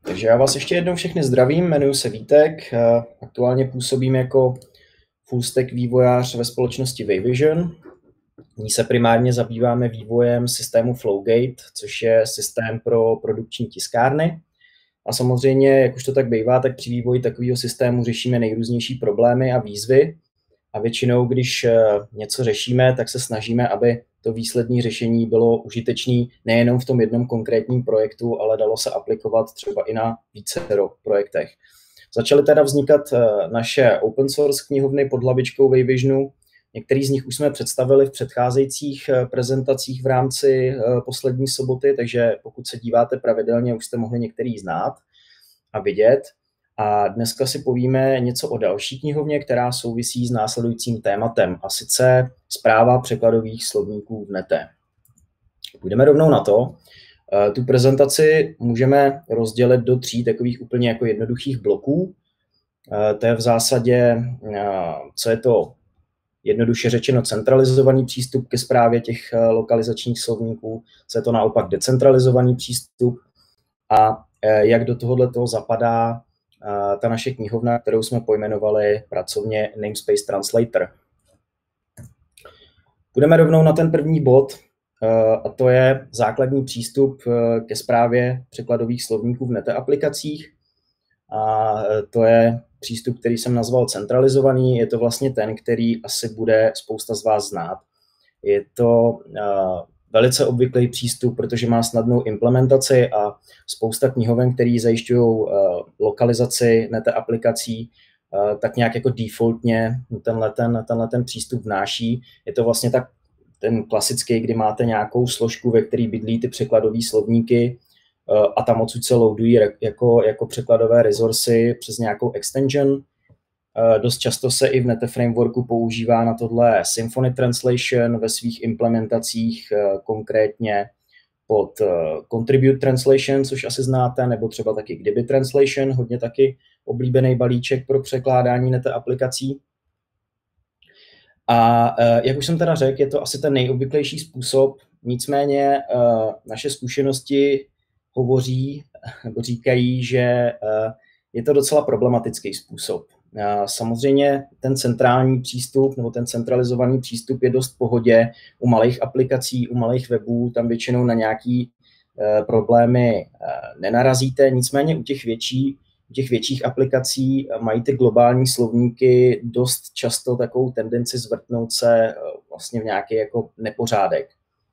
Takže já vás ještě jednou všechny zdravím, jmenuji se Vítek, aktuálně působím jako full stack vývojář ve společnosti Wayvision. V ní se primárně zabýváme vývojem systému Flowgate, což je systém pro produkční tiskárny. A samozřejmě, jak už to tak bývá, tak při vývoji takového systému řešíme nejrůznější problémy a výzvy. A většinou, když něco řešíme, tak se snažíme, aby to výsledné řešení bylo užitečné nejenom v tom jednom konkrétním projektu, ale dalo se aplikovat třeba i na vícero projektech. Začaly teda vznikat naše open source knihovny pod hlavičkou Wayvisionu. Některý z nich už jsme představili v předcházejících prezentacích v rámci poslední soboty, takže pokud se díváte pravidelně, už jste mohli některý znát a vidět. A dneska si povíme něco o další knihovně, která souvisí s následujícím tématem, a sice správa překladových slovníků v nete. Půjdeme rovnou na to. Tu prezentaci můžeme rozdělit do 3 takových úplně jako jednoduchých bloků. To je v zásadě, co je to jednoduše řečeno centralizovaný přístup ke správě těch lokalizačních slovníků, co je to naopak decentralizovaný přístup a jak do tohoto zapadá ta naše knihovna, kterou jsme pojmenovali pracovně Namespace Translator. Půjdeme rovnou na ten první bod, a to je základní přístup ke správě překladových slovníků v nete aplikacích. A to je přístup, který jsem nazval centralizovaný. Je to vlastně ten, který asi bude spousta z vás znát. Je to velice obvyklý přístup, protože má snadnou implementaci a spousta knihoven, které zajišťují lokalizaci nete aplikací, tak nějak jako defaultně tenhle ten přístup vnáší. Je to vlastně tak ten klasický, kdy máte nějakou složku, ve které bydlí ty překladové slovníky a tam odsud se loadují jako překladové resursy přes nějakou extension. Dost často se i v nete frameworku používá na tohle Symfony Translation ve svých implementacích, konkrétně pod Contribute Translation, což asi znáte, nebo třeba taky Kdyby Translation, hodně taky oblíbený balíček pro překládání nete aplikací. A jak už jsem teda řekl, je to asi ten nejobvyklejší způsob, nicméně naše zkušenosti hovoří, nebo říkají, že je to docela problematický způsob. Samozřejmě ten centrální přístup nebo ten centralizovaný přístup je dost v pohodě u malých aplikací, u malých webů, tam většinou na nějaký problémy nenarazíte, nicméně u těch větších aplikací mají ty globální slovníky dost často takovou tendenci zvrtnout se vlastně v nějaký jako nepořádek.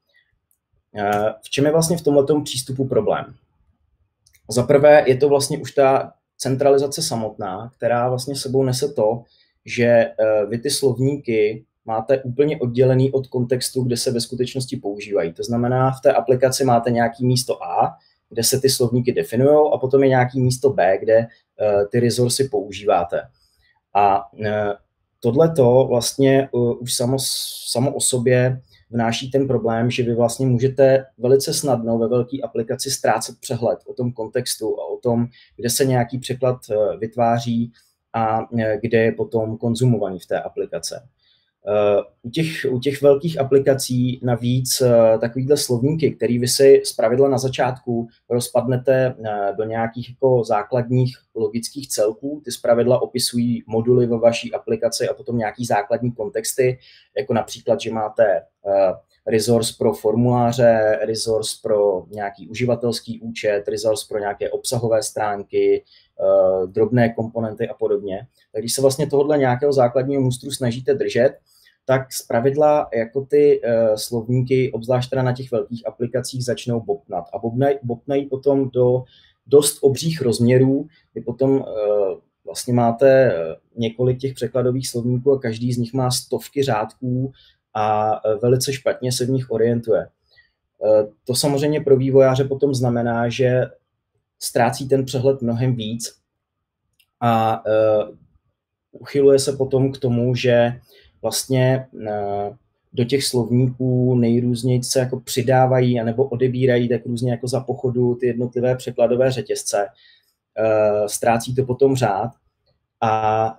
V čem je vlastně v tomhletom přístupu problém? Za prvé je to vlastně už ta centralizace samotná, která vlastně sebou nese to, že vy ty slovníky máte úplně oddělený od kontextu, kde se ve skutečnosti používají. To znamená, v té aplikaci máte nějaký místo A, kde se ty slovníky definují, a potom je nějaký místo B, kde ty resursy používáte. A tohleto vlastně už samo o sobě vnáší ten problém, že vy vlastně můžete velice snadno ve velké aplikaci ztrácet přehled o tom kontextu a o tom, kde se nějaký překlad vytváří a kde je potom konzumovaný v té aplikace. U těch velkých aplikací navíc takovýhle slovníky, který vy si zpravidla na začátku rozpadnete do nějakých jako základních logických celků, ty zpravidla opisují moduly ve vaší aplikaci a potom nějaký základní kontexty, jako například, že máte resource pro formuláře, resource pro nějaký uživatelský účet, resource pro nějaké obsahové stránky, drobné komponenty a podobně. Tak když se vlastně tohohle nějakého základního mustru snažíte držet, tak zpravidla jako ty slovníky, obzvlášť teda na těch velkých aplikacích, začnou bobtnat. A bobtnají potom do dost obřích rozměrů, kdy potom vlastně máte několik těch překladových slovníků a každý z nich má stovky řádků a velice špatně se v nich orientuje. To samozřejmě pro vývojáře potom znamená, že ztrácí ten přehled mnohem víc a uchyluje se potom k tomu, že vlastně do těch slovníků nejrůzněji se jako přidávají anebo odebírají tak různě jako za pochodu ty jednotlivé překladové řetězce. Ztrácí to potom řád a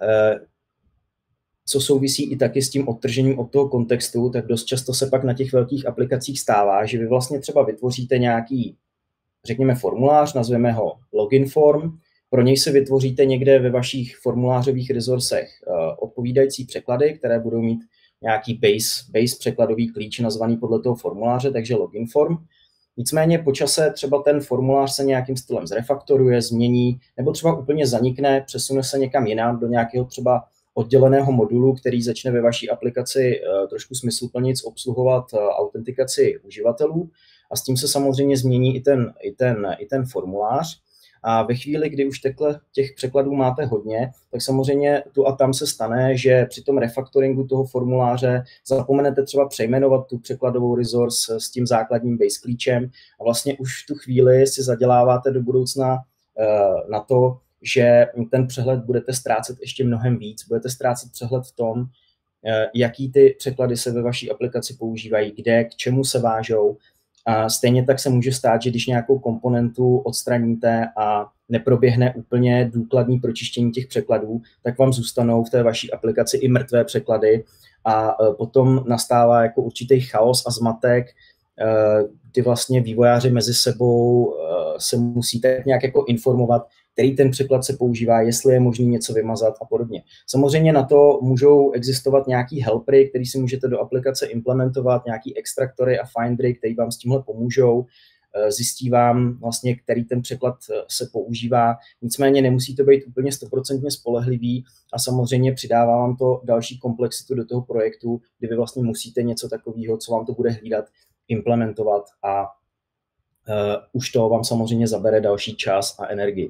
co souvisí i taky s tím odtržením od toho kontextu, tak dost často se pak na těch velkých aplikacích stává, že vy vlastně třeba vytvoříte nějaký řekněme, formulář, nazveme ho login form, pro něj si vytvoříte někde ve vašich formulářových resourcech odpovídající překlady, které budou mít nějaký base překladový klíč nazvaný podle toho formuláře, takže login form. Nicméně po čase třeba ten formulář se nějakým stylem zrefaktoruje, změní, nebo třeba úplně zanikne, přesune se někam jinam do nějakého třeba odděleného modulu, který začne ve vaší aplikaci trošku smysluplně obsluhovat autentikaci uživatelů, a s tím se samozřejmě změní i ten formulář. A ve chvíli, kdy už těch překladů máte hodně, tak samozřejmě tu a tam se stane, že při tom refaktoringu toho formuláře zapomenete třeba přejmenovat tu překladovou resource s tím základním base klíčem a vlastně už v tu chvíli si zaděláváte do budoucna na to, že ten přehled budete ztrácet ještě mnohem víc. Budete ztrácet přehled v tom, jaký ty překlady se ve vaší aplikaci používají, kde, k čemu se vážou. A stejně tak se může stát, že když nějakou komponentu odstraníte a neproběhne úplně důkladný pročištění těch překladů, tak vám zůstanou v té vaší aplikaci i mrtvé překlady a potom nastává jako určitý chaos a zmatek, kdy vlastně vývojáři mezi sebou se musí tak nějak jako informovat, který ten překlad se používá, jestli je možné něco vymazat a podobně. Samozřejmě na to můžou existovat nějaký helpery, který si můžete do aplikace implementovat, nějaký extraktory a findery, který vám s tímhle pomůžou. Zjistí vám vlastně, který ten překlad se používá. Nicméně nemusí to být úplně 100% spolehlivý a samozřejmě přidává vám to další komplexitu do toho projektu, kdy vy vlastně musíte něco takového, co vám to bude hlídat, implementovat a už to vám samozřejmě zabere další čas a energii.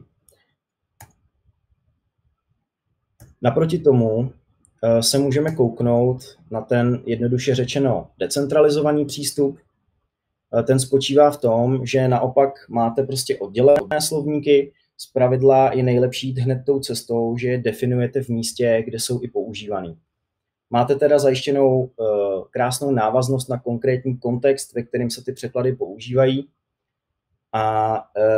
Naproti tomu se můžeme kouknout na ten jednoduše řečeno decentralizovaný přístup. Ten spočívá v tom, že naopak máte prostě oddělené slovníky. Zpravidla je nejlepší jít hned tou cestou, že je definujete v místě, kde jsou i používaný. Máte teda zajištěnou krásnou návaznost na konkrétní kontext, ve kterém se ty překlady používají a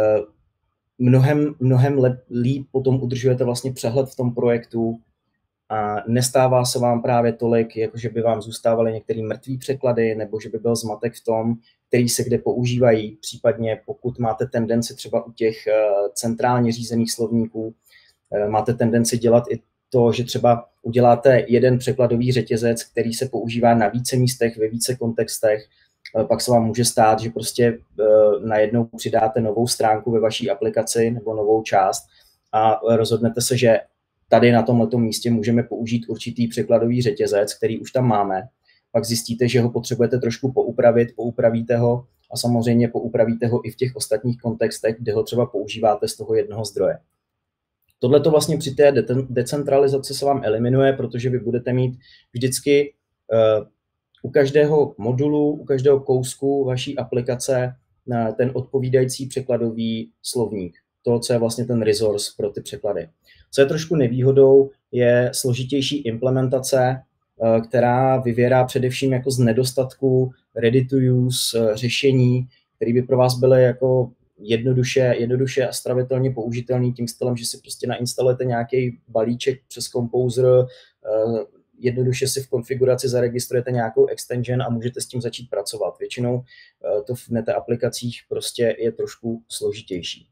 mnohem líp potom udržujete vlastně přehled v tom projektu a nestává se vám právě tolik, jako že by vám zůstávaly některé mrtvé překlady nebo že by byl zmatek v tom, který se kde používají, případně pokud máte tendenci třeba u těch centrálně řízených slovníků, máte tendenci dělat i to, že třeba uděláte jeden překladový řetězec, který se používá na více místech, ve více kontextech, pak se vám může stát, že prostě najednou přidáte novou stránku ve vaší aplikaci nebo novou část a rozhodnete se, že tady na tomhletom místě můžeme použít určitý překladový řetězec, který už tam máme. Pak zjistíte, že ho potřebujete trošku poupravíte ho a samozřejmě poupravíte ho i v těch ostatních kontextech, kde ho třeba používáte z toho jednoho zdroje. Tohle to vlastně při té decentralizaci se vám eliminuje, protože vy budete mít vždycky u každého modulu, u každého kousku vaší aplikace ten odpovídající překladový slovník. To, co je vlastně ten resource pro ty překlady. Co je trošku nevýhodou, je složitější implementace, která vyvěrá především jako z nedostatku ready to use řešení, které by pro vás byly jako jednoduše a stravitelně použitelný tím stylem, že si prostě nainstalujete nějaký balíček přes Composer, jednoduše si v konfiguraci zaregistrujete nějakou extension a můžete s tím začít pracovat. Většinou to v meta aplikacích prostě je trošku složitější.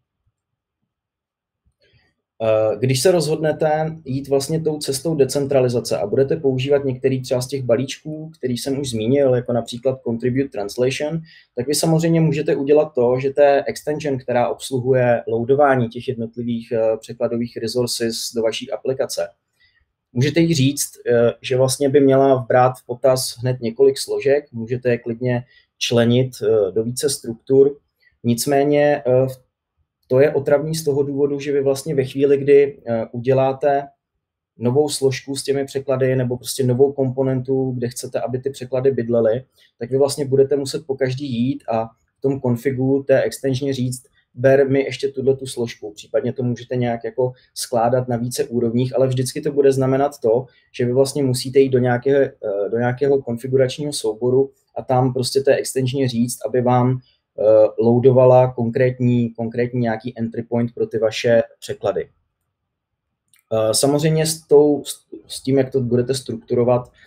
Když se rozhodnete jít vlastně tou cestou decentralizace a budete používat některý třeba z těch balíčků, který jsem už zmínil, jako například Contribute Translation, tak vy samozřejmě můžete udělat to, že té extension, která obsluhuje loadování těch jednotlivých překladových resources do vaší aplikace, můžete jí říct, že vlastně by měla brát v potaz hned několik složek, můžete je klidně členit do více struktur, nicméně to je otravný z toho důvodu, že vy vlastně ve chvíli, kdy uděláte novou složku s těmi překlady nebo prostě novou komponentu, kde chcete, aby ty překlady bydlely, tak vy vlastně budete muset po každý jít a v tom konfigu té extenžně říct, ber mi ještě tu složku, případně to můžete nějak jako skládat na více úrovních, ale vždycky to bude znamenat to, že vy vlastně musíte jít do nějakého konfiguračního souboru a tam prostě té extenžně říct, aby vám loadovala konkrétní nějaký entry point pro ty vaše překlady. Samozřejmě s tím, jak to budete strukturovat,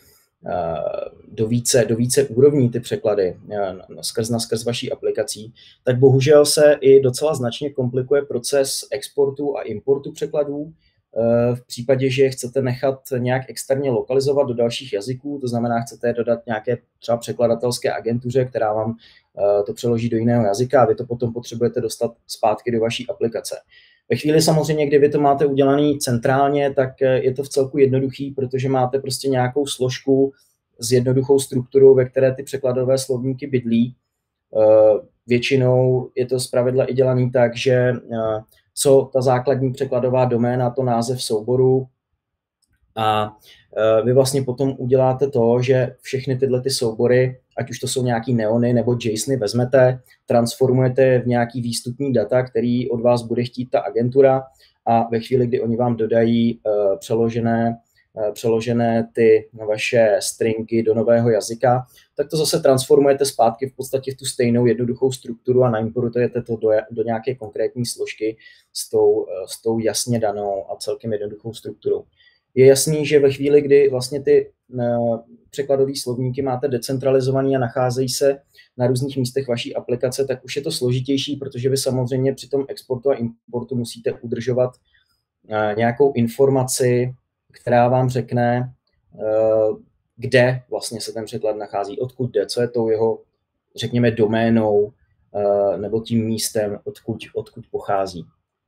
do více úrovní ty překlady skrz vaší aplikací, tak bohužel se i docela značně komplikuje proces exportu a importu překladů. V případě, že je chcete nechat nějak externě lokalizovat do dalších jazyků, to znamená, chcete dodat nějaké třeba překladatelské agentuře, která vám to přeloží do jiného jazyka a vy to potom potřebujete dostat zpátky do vaší aplikace. Ve chvíli samozřejmě, kdy vy to máte udělané centrálně, tak je to v celku jednoduchý, protože máte prostě nějakou složku s jednoduchou strukturou, ve které ty překladové slovníky bydlí. Většinou je to zpravidla i dělaný tak, že co ta základní překladová doména, to název souboru, a vy vlastně potom uděláte to, že všechny tyhle ty soubory, ať už to jsou nějaký neony nebo JSONy, vezmete, transformujete v nějaký výstupní data, který od vás bude chtít ta agentura, a ve chvíli, kdy oni vám dodají přeložené ty vaše stringy do nového jazyka, tak to zase transformujete zpátky v podstatě v tu stejnou jednoduchou strukturu a naimportujete to do nějaké konkrétní složky s tou jasně danou a celkem jednoduchou strukturou. Je jasný, že ve chvíli, kdy vlastně ty překladové slovníky máte decentralizovaný a nacházejí se na různých místech vaší aplikace, tak už je to složitější, protože vy samozřejmě při tom exportu a importu musíte udržovat nějakou informaci, která vám řekne, kde vlastně se ten překlad nachází, odkud jde, co je tou jeho, řekněme, doménou nebo tím místem, odkud pochází.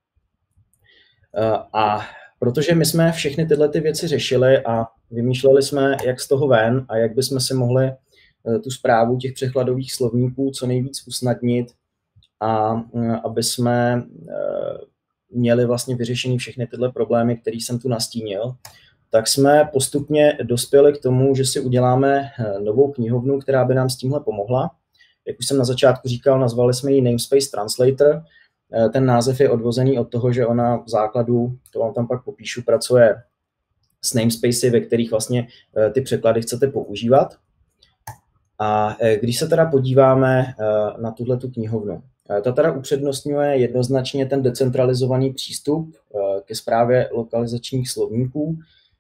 A protože my jsme všechny tyhle ty věci řešili a vymýšleli jsme, jak z toho ven a jak bychom si mohli tu správu těch překladových slovníků co nejvíc usnadnit a aby jsme měli vlastně vyřešený všechny tyhle problémy, které jsem tu nastínil, tak jsme postupně dospěli k tomu, že si uděláme novou knihovnu, která by nám s tímhle pomohla. Jak už jsem na začátku říkal, nazvali jsme ji Namespace Translator. Ten název je odvozený od toho, že ona v základu, to vám tam pak popíšu, pracuje s namespacey, ve kterých vlastně ty překlady chcete používat. A když se teda podíváme na tuhletu knihovnu, ta teda upřednostňuje jednoznačně ten decentralizovaný přístup ke správě lokalizačních slovníků.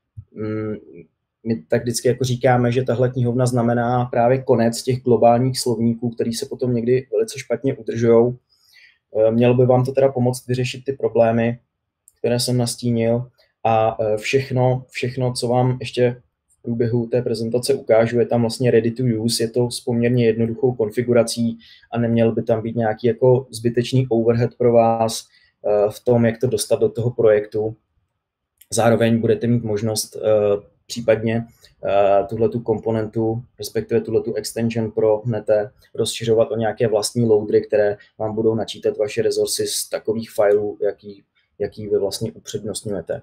My tak vždycky jako říkáme, že tahle knihovna znamená právě konec těch globálních slovníků, který se potom někdy velice špatně udržujou. Mělo by vám to teda pomoct vyřešit ty problémy, které jsem nastínil, a všechno, co vám ještě v průběhu té prezentace ukážu, je tam vlastně ready to use, je to s poměrně jednoduchou konfigurací a neměl by tam být nějaký jako zbytečný overhead pro vás v tom, jak to dostat do toho projektu. Zároveň budete mít možnost případně tuhletu komponentu, respektive tuhletu extension pro hnete rozšiřovat o nějaké vlastní loadery, které vám budou načítat vaše resources z takových filů, jaký vy vlastně upřednostňujete.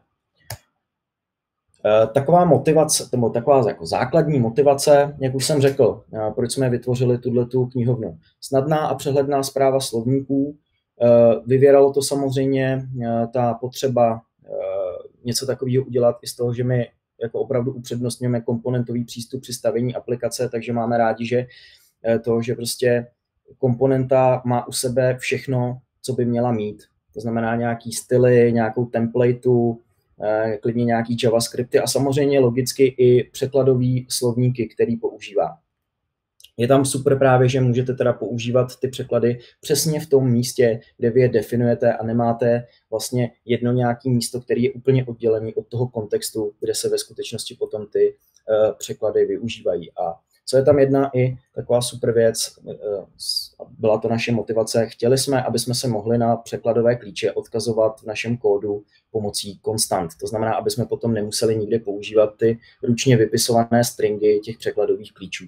Taková motivace, nebo taková jako základní motivace, jak už jsem řekl, proč jsme vytvořili tuhletu knihovnu. Snadná a přehledná správa slovníků. Vyvěralo to samozřejmě ta potřeba něco takového udělat i z toho, že my jako opravdu upřednostňujeme komponentový přístup při stavění aplikace, takže máme rádi, že že prostě komponenta má u sebe všechno, co by měla mít. To znamená nějaký styly, nějakou templateu, klidně nějaký JavaScripty a samozřejmě logicky i překladový slovníky, který používá. Je tam super právě, že můžete teda používat ty překlady přesně v tom místě, kde vy je definujete a nemáte vlastně jedno nějaké místo, které je úplně oddělené od toho kontextu, kde se ve skutečnosti potom ty překlady využívají. A co je tam jedna i taková super věc, byla to naše motivace, chtěli jsme, aby jsme se mohli na překladové klíče odkazovat v našem kódu pomocí konstant. To znamená, aby jsme potom nemuseli nikde používat ty ručně vypisované stringy těch překladových klíčů.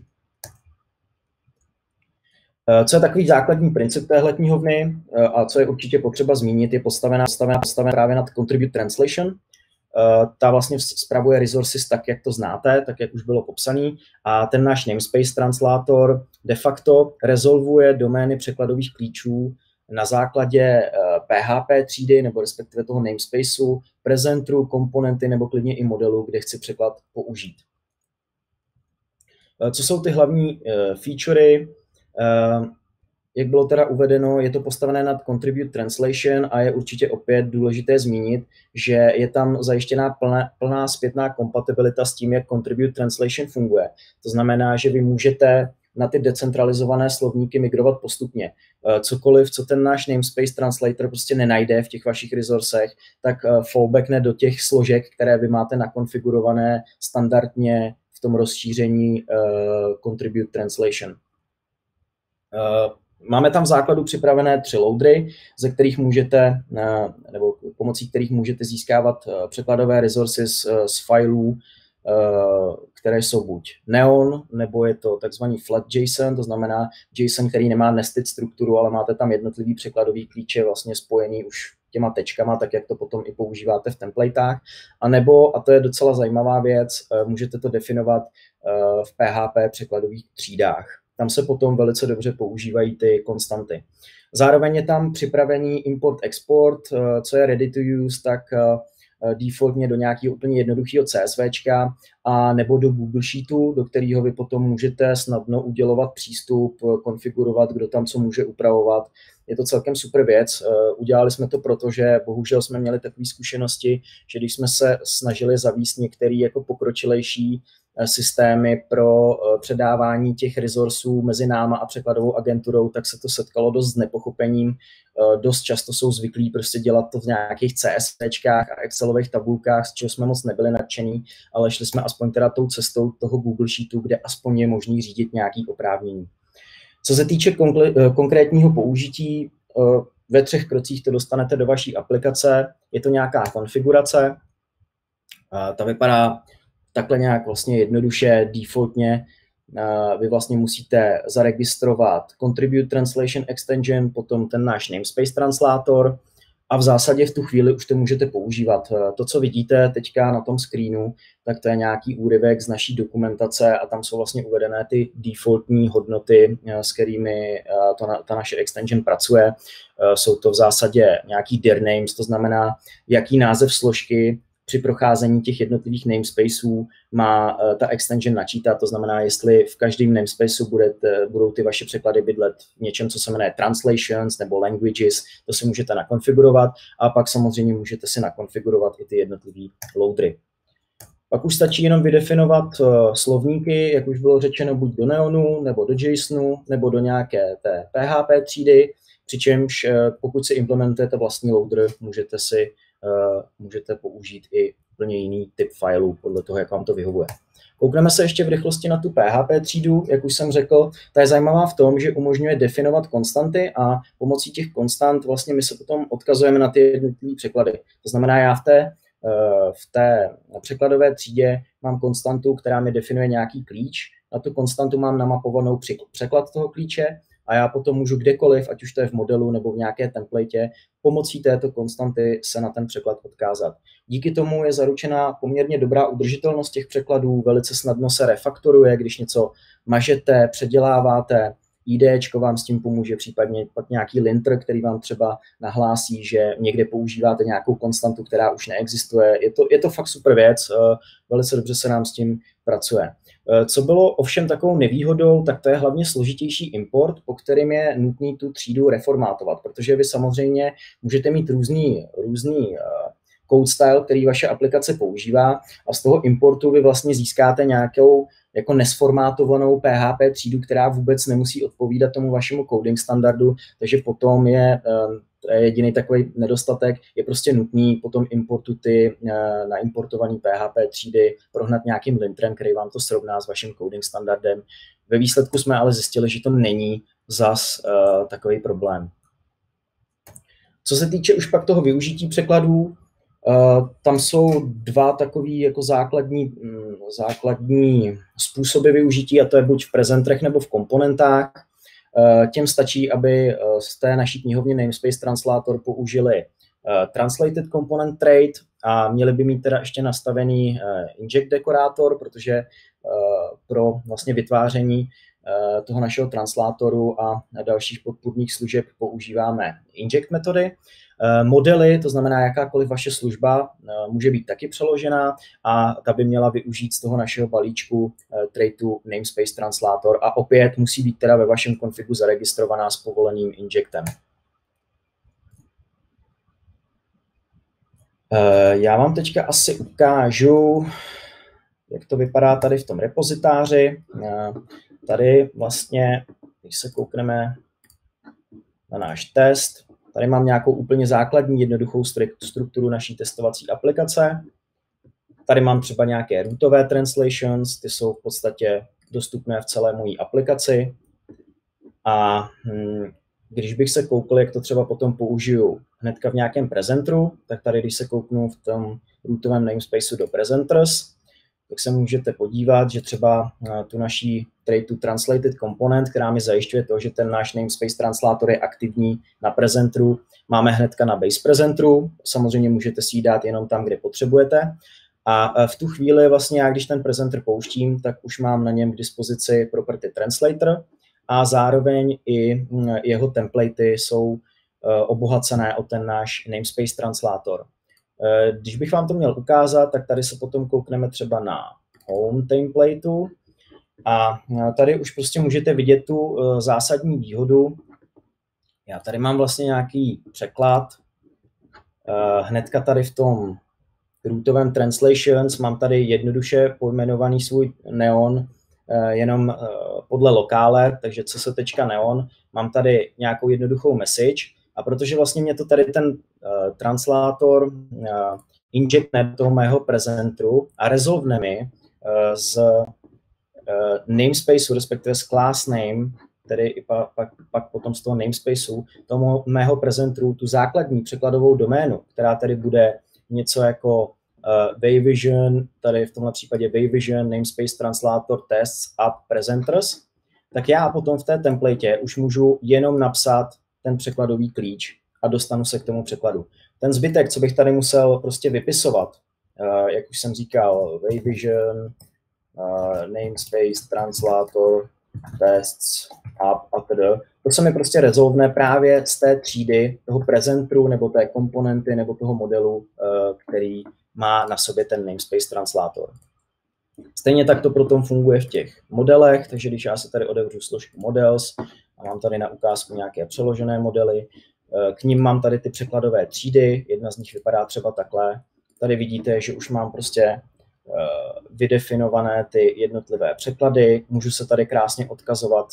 Co je takový základní princip téhle knihovny a co je určitě potřeba zmínit, je postavená právě nad Contribute Translation. Ta vlastně spravuje resources tak, jak to znáte, tak, jak už bylo popsaný, a ten náš namespace translator de facto rezolvuje domény překladových klíčů na základě PHP třídy nebo respektive toho namespaceu, prezenteru, komponenty nebo klidně i modelu, kde chci překlad použít. Co jsou ty hlavní featurey? jak bylo teda uvedeno, je to postavené nad Contribute Translation a je určitě opět důležité zmínit, že je tam zajištěná plná zpětná kompatibilita s tím, jak Contribute Translation funguje. To znamená, že vy můžete na ty decentralizované slovníky migrovat postupně. Cokoliv, co ten náš namespace translator prostě nenajde v těch vašich resourcech, tak fallbackne do těch složek, které vy máte nakonfigurované standardně v tom rozšíření Contribute Translation. Máme tam v základu připravené 3 loadery, ze kterých můžete, nebo pomocí kterých můžete získávat překladové resources z filů, které jsou buď Neon, nebo je to takzvaný flat JSON, to znamená JSON, který nemá nested strukturu, ale máte tam jednotlivý překladový klíče vlastně spojený už těma tečkama, tak jak to potom i používáte v templatách. A nebo, a to je docela zajímavá věc, můžete to definovat v PHP překladových třídách. Tam se potom velice dobře používají ty konstanty. Zároveň je tam připravený import-export, co je ready to use, tak defaultně do nějakého úplně jednoduchého CSVčka a nebo do Google Sheetu, do kterého vy potom můžete snadno udělovat přístup, konfigurovat, kdo tam co může upravovat. Je to celkem super věc. Udělali jsme to proto, že bohužel jsme měli takové zkušenosti, že když jsme se snažili zavést některé jako pokročilejší systémy pro předávání těch resursů mezi náma a překladovou agenturou, tak se to setkalo dost s nepochopením. Dost často jsou zvyklí prostě dělat to v nějakých CSVčkách a Excelových tabulkách, z čeho jsme moc nebyli nadšení, ale šli jsme aspoň teda tou cestou toho Google Sheetu, kde aspoň je možný řídit nějaký oprávnění. Co se týče konkrétního použití, ve 3 krocích to dostanete do vaší aplikace. Je to nějaká konfigurace, ta vypadá takhle nějak vlastně jednoduše, defaultně. Vy vlastně musíte zaregistrovat Contribute Translation Extension, potom ten náš namespace translátor a v zásadě v tu chvíli už to můžete používat. To, co vidíte teďka na tom screenu, tak to je nějaký úryvek z naší dokumentace a tam jsou vlastně uvedené ty defaultní hodnoty, s kterými ta naše extension pracuje. Jsou to v zásadě nějaký dir names, to znamená, jaký název složky při procházení těch jednotlivých namespaců má ta extension načítat, to znamená, jestli v každém namespaceu budou ty vaše překlady bydlet v něčem, co se jmenuje translations nebo languages, to si můžete nakonfigurovat a pak samozřejmě můžete si nakonfigurovat i ty jednotlivý loadery. Pak už stačí jenom vydefinovat slovníky, jak už bylo řečeno, buď do Neonu, nebo do JSONu, nebo do nějaké té PHP třídy, přičemž pokud si implementujete vlastní loader, můžete použít i úplně jiný typ filů podle toho, jak vám to vyhovuje. Koukneme se ještě v rychlosti na tu PHP třídu, jak už jsem řekl, ta je zajímavá v tom, že umožňuje definovat konstanty a pomocí těch konstant vlastně my se potom odkazujeme na ty jednotlivé překlady. To znamená, já v té překladové třídě mám konstantu, která mi definuje nějaký klíč, na tu konstantu mám namapovanou překlad toho klíče a já potom můžu kdekoliv, ať už to je v modelu nebo v nějaké templatě, pomocí této konstanty se na ten překlad odkázat. Díky tomu je zaručena poměrně dobrá udržitelnost těch překladů, velice snadno se refaktoruje, když něco mažete, předěláváte, IDčko vám s tím pomůže, případně pak nějaký linter, který vám třeba nahlásí, že někde používáte nějakou konstantu, která už neexistuje. Je to fakt super věc, velice dobře se nám s tím pracuje. Co bylo ovšem takovou nevýhodou, tak to je hlavně složitější import, po kterým je nutný tu třídu reformátovat, protože vy samozřejmě můžete mít různý code style, který vaše aplikace používá a z toho importu vy vlastně získáte nějakou jako nesformátovanou PHP třídu, která vůbec nemusí odpovídat tomu vašemu coding standardu, takže potom je jediný takový nedostatek, je prostě nutný potom importu ty naimportované PHP třídy prohnat nějakým lintrem, který vám to srovná s vaším coding standardem. Ve výsledku jsme ale zjistili, že to není zas takový problém. Co se týče už pak toho využití překladů, tam jsou 2 takový jako základní způsoby využití, a to je buď v prezentrech nebo v komponentách. Těm stačí, aby z té naší knihovny Namespace Translator použili Translated Component Trait a měli by mít teda ještě nastavený inject dekorátor, protože pro vlastně vytváření toho našeho translátoru a dalších podpůrných služeb používáme inject metody. Modely, to znamená jakákoliv vaše služba, může být taky přeložená a ta by měla využít z toho našeho balíčku Tray2 Namespace Translator a opět musí být teda ve vašem konfigu zaregistrovaná s povoleným injectem. Já vám teďka asi ukážu, jak to vypadá tady v tom repozitáři. Tady vlastně, když se koukneme na náš test, tady mám nějakou úplně základní jednoduchou strukturu naší testovací aplikace. Tady mám třeba nějaké rootové translations, ty jsou v podstatě dostupné v celé mojí aplikaci. A když bych se koukl, jak to třeba potom použiju hnedka v nějakém prezenteru, tak tady, když se kouknu v tom rootovém namespaceu do presenters, tak se můžete podívat, že třeba tu naší Tray2 Translated Component, která mi zajišťuje to, že ten náš namespace translator je aktivní na prezenteru, máme hnedka na base prezenteru, samozřejmě můžete si ji dát jenom tam, kde potřebujete. A v tu chvíli vlastně já, když ten prezenter pouštím, tak už mám na něm k dispozici property translator a zároveň i jeho templatey jsou obohacené o ten náš namespace translator. Když bych vám to měl ukázat, tak tady se potom koukneme třeba na home templateu a tady už prostě můžete vidět tu zásadní výhodu. Já tady mám vlastně nějaký překlad. Hnedka tady v tom rootovém translations mám tady jednoduše pojmenovaný svůj neon jenom podle lokále, takže css.neon, mám tady nějakou jednoduchou message a protože vlastně mě to tady ten translátor injectne do toho mého prezenteru a resolvne mi z namespaceu, respektive z class name, tedy i pak potom z toho namespaceu, tomu mého prezenteru tu základní překladovou doménu, která tady bude něco jako Wayvision, tady v tomhle případě Wayvision, namespace translator tests up presenters, tak já potom v té templatě už můžu jenom napsat ten překladový klíč a dostanu se k tomu překladu. Ten zbytek, co bych tady musel prostě vypisovat, jak už jsem říkal, Wayvision, namespace translator tests up a tedy, to se mi prostě resolvne právě z té třídy toho prezenteru nebo té komponenty nebo toho modelu, který má na sobě ten namespace translator. Stejně tak to potom funguje v těch modelech, takže když já se tady otevřu složku models a mám tady na ukázku nějaké přeložené modely, k nim mám tady ty překladové třídy, jedna z nich vypadá třeba takhle. Tady vidíte, že už mám prostě vydefinované ty jednotlivé překlady, můžu se tady krásně odkazovat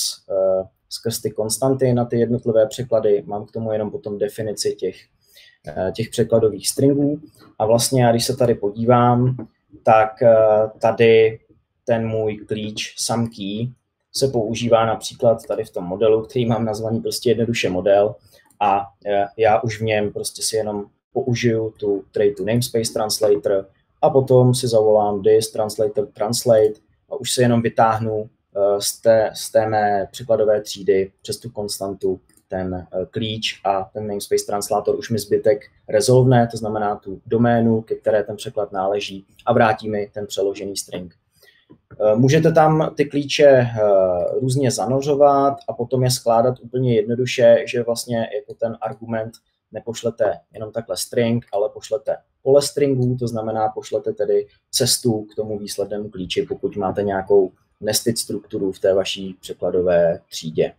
skrz ty konstanty na ty jednotlivé překlady, mám k tomu jenom potom definici těch překladových stringů a vlastně já, když se tady podívám, tak tady ten můj klíč SomeKey se používá například tady v tom modelu, který mám nazvaný prostě jednoduše model a já už v něm prostě si jenom použiju tu Tray2 namespace translator a potom si zavolám this translator translate a už se jenom vytáhnu z té mé překladové třídy přes tu konstantu ten klíč a ten namespace translator už mi zbytek resolvne, to znamená tu doménu, ke které ten překlad náleží a vrátí mi ten přeložený string. Můžete tam ty klíče různě zanořovat a potom je skládat úplně jednoduše, že vlastně jako ten argument nepošlete jenom takhle string, ale pošlete pole stringů, to znamená pošlete tedy cestu k tomu výslednému klíči, pokud máte nějakou nested strukturu v té vaší překladové třídě.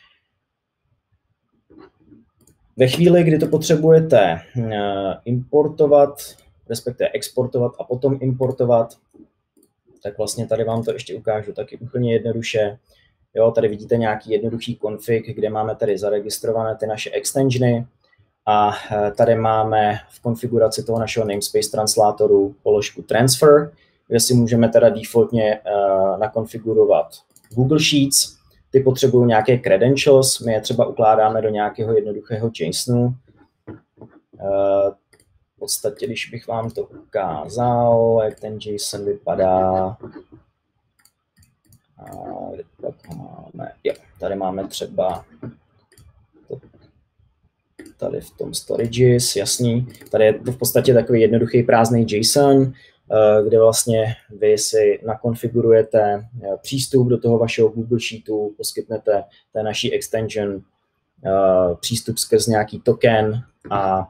Ve chvíli, kdy to potřebujete importovat, respektive exportovat a potom importovat, tak vlastně tady vám to ještě ukážu taky úplně jednoduše. Jo, tady vidíte nějaký jednoduchý config, kde máme tady zaregistrované ty naše extensiony a tady máme v konfiguraci toho našeho namespace translatoru položku transfer, kde si můžeme teda defaultně nakonfigurovat Google Sheets. Ty potřebují nějaké credentials, my je třeba ukládáme do nějakého jednoduchého JSONu. V podstatě, když bych vám to ukázal, jak ten JSON vypadá, tady máme třeba tady v tom storages, jasný. Tady je to v podstatě takový jednoduchý prázdný JSON, kde vlastně vy si nakonfigurujete přístup do toho vašeho Google Sheetu, poskytnete té naší extension přístup skrz nějaký token a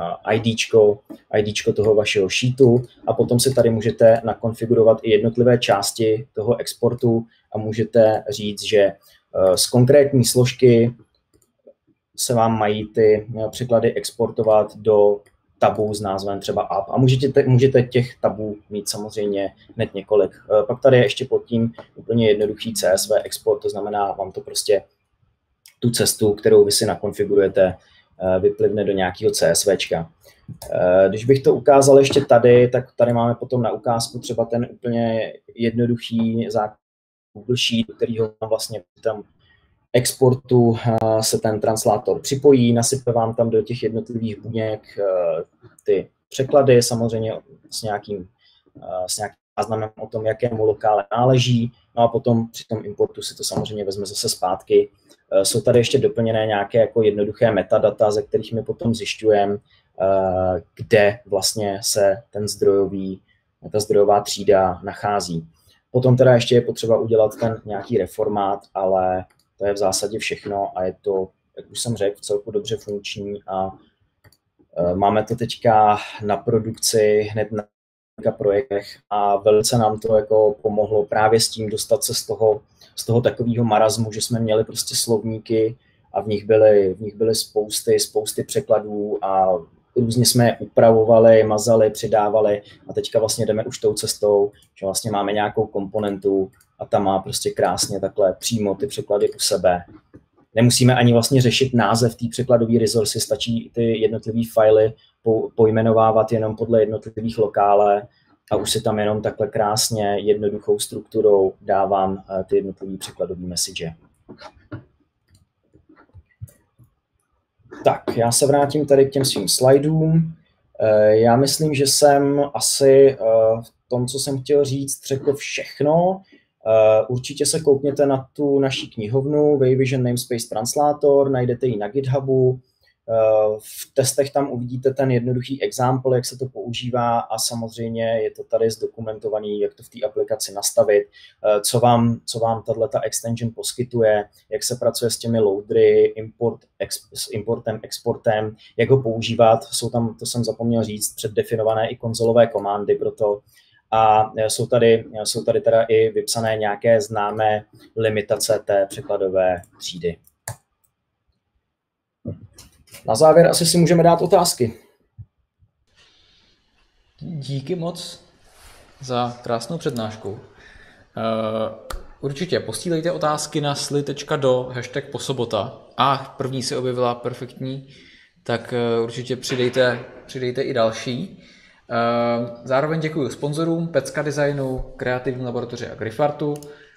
IDčko toho vašeho sheetu a potom si tady můžete nakonfigurovat i jednotlivé části toho exportu a můžete říct, že z konkrétní složky se vám mají ty překlady exportovat do tabů s názvem třeba app a můžete těch tabů mít samozřejmě hned několik. Pak tady je ještě pod tím úplně jednoduchý CSV export, to znamená, vám to prostě tu cestu, kterou vy si nakonfigurujete, vyplivne do nějakého CSVčka. Když bych to ukázal ještě tady, tak tady máme potom na ukázku třeba ten úplně jednoduchý Google Sheet, kterýho vlastně tam exportu se ten translátor připojí, nasype vám tam do těch jednotlivých buněk ty překlady, samozřejmě s nějakým záznamem o tom, jakému lokále náleží, no a potom při tom importu si to samozřejmě vezme zase zpátky. Jsou tady ještě doplněné nějaké jako jednoduché metadata, ze kterých my potom zjišťujeme, kde vlastně se ta zdrojová třída nachází. Potom teda ještě je potřeba udělat ten nějaký reformát, ale to je v zásadě všechno a je to, jak už jsem řekl, vcelku dobře funkční a máme to teďka na produkci hned na projektech a velice nám to jako pomohlo právě s tím dostat se z toho takového marazmu, že jsme měli prostě slovníky a v nich byly spousty překladů a různě jsme je upravovali, mazali, přidávali a teďka vlastně jdeme už tou cestou, že vlastně máme nějakou komponentu a ta má prostě krásně takhle přímo ty překlady u sebe. Nemusíme ani vlastně řešit název té překladové resource, stačí ty jednotlivé fily pojmenovávat jenom podle jednotlivých lokále a už si tam jenom takhle krásně jednoduchou strukturou dávám ty jednotlivé překladové message. Tak, já se vrátím tady k těm svým slajdům. Já myslím, že jsem asi v tom, co jsem chtěl říct, řekl všechno. Určitě se koukněte na tu naši knihovnu Wayvision Namespace Translator, najdete ji na GitHubu. V testech tam uvidíte ten jednoduchý example, jak se to používá a samozřejmě je to tady zdokumentovaný, jak to v té aplikaci nastavit, co vám tato extension poskytuje, jak se pracuje s těmi loadery, s importem, exportem, jak ho používat. Jsou tam, to jsem zapomněl říct, předdefinované i konzolové komandy pro to. A jsou tady teda i vypsané nějaké známé limitace té překladové třídy. Na závěr asi si můžeme dát otázky. Díky moc za krásnou přednášku. Určitě posílejte otázky na sli.do #posobota. První se objevila perfektní, tak určitě přidejte i další. Zároveň děkuji sponzorům Pecka Designu, Kreativní laboratoři a Griffartu.